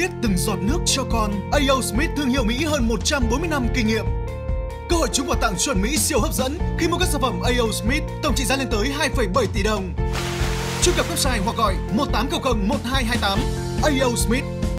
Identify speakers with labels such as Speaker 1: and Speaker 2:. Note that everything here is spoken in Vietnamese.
Speaker 1: khiết từng giọt nước cho con. A.O. Smith, thương hiệu Mỹ hơn 140 năm kinh nghiệm. Cơ hội trúng quà tặng chuẩn Mỹ siêu hấp dẫn khi mua các sản phẩm A.O. Smith, tổng trị giá lên tới 2,7 tỷ đồng. Truy cập website hoặc gọi 1800 1228. A.O. Smith,